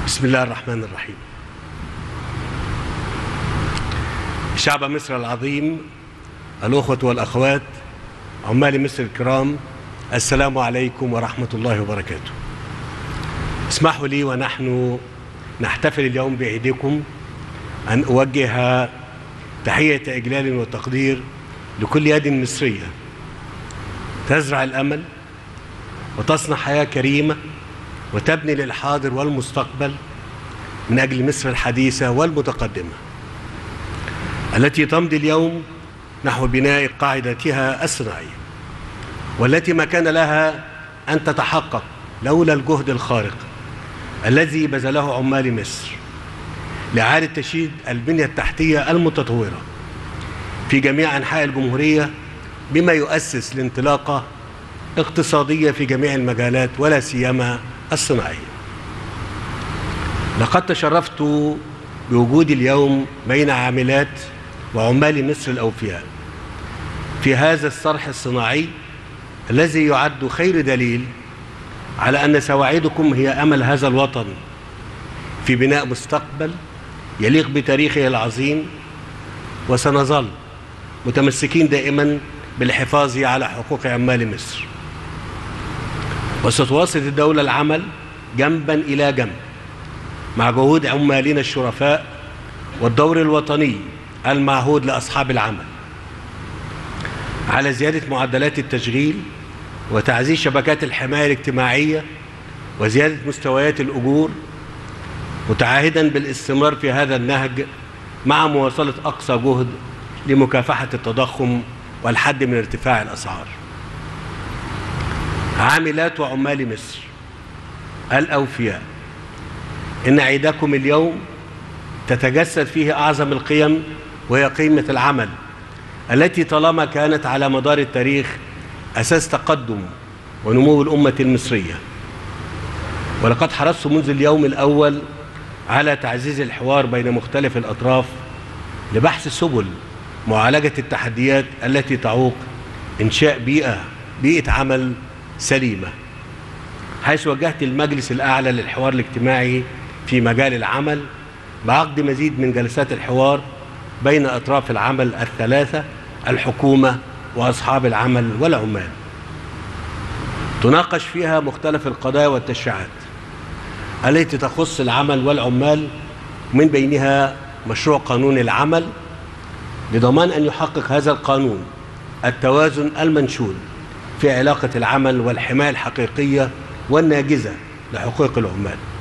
بسم الله الرحمن الرحيم. شعب مصر العظيم، الأخوة والأخوات، عمال مصر الكرام، السلام عليكم ورحمة الله وبركاته. اسمحوا لي ونحن نحتفل اليوم بعيدكم أن أوجه تحية إجلال وتقدير لكل يد مصرية تزرع الأمل وتصنع حياة كريمة وتبني للحاضر والمستقبل من أجل مصر الحديثة والمتقدمة التي تمضي اليوم نحو بناء قاعدتها الصناعية، والتي ما كان لها أن تتحقق لولا الجهد الخارق الذي بذله عمال مصر لإعادة تشييد البنية التحتية المتطورة في جميع أنحاء الجمهورية، بما يؤسس لانطلاقة اقتصادية في جميع المجالات ولا سيما الصناعية. لقد تشرفت بوجودي اليوم بين عاملات وعمال مصر الأوفياء في هذا الصرح الصناعي الذي يعد خير دليل على أن سواعدكم هي أمل هذا الوطن في بناء مستقبل يليق بتاريخه العظيم، وسنظل متمسكين دائما بالحفاظ على حقوق عمال مصر. وستواصل الدولة العمل جنبا إلى جنب مع جهود عمالنا الشرفاء والدور الوطني المعهود لأصحاب العمل على زيادة معدلات التشغيل وتعزيز شبكات الحماية الاجتماعية وزيادة مستويات الأجور، متعاهدا بالاستمرار في هذا النهج مع مواصلة أقصى جهد لمكافحة التضخم والحد من ارتفاع الأسعار. عاملات وعمال مصر الأوفياء، إن عيدكم اليوم تتجسد فيه أعظم القيم، وهي قيمة العمل التي طالما كانت على مدار التاريخ أساس تقدم ونمو الأمة المصرية. ولقد حرصت منذ اليوم الأول على تعزيز الحوار بين مختلف الأطراف لبحث سبل معالجة التحديات التي تعوق إنشاء بيئة عمل سليمة، حيث وجهت المجلس الأعلى للحوار الاجتماعي في مجال العمل بعقد مزيد من جلسات الحوار بين أطراف العمل الثلاثة، الحكومة وأصحاب العمل والعمال، تناقش فيها مختلف القضايا والتشريعات التي تخص العمل والعمال، من بينها مشروع قانون العمل، لضمان أن يحقق هذا القانون التوازن المنشود في علاقة العمل والحماية الحقيقية والناجزة لحقوق العمال.